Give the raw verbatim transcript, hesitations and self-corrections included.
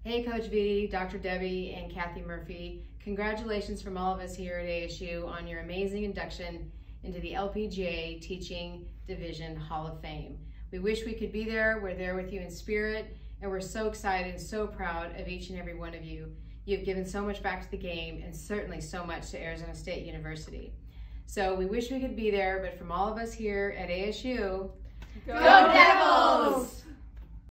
Hey Coach V, Doctor Debbie, and Kathy Murphy. Congratulations from all of us here at A S U on your amazing induction into the L P G A Teaching Division Hall of Fame. We wish we could be there. We're there with you in spirit, and we're so excited and so proud of each and every one of you. You've given so much back to the game and certainly so much to Arizona State University. So we wish we could be there, but from all of us here at A S U, Go Devils!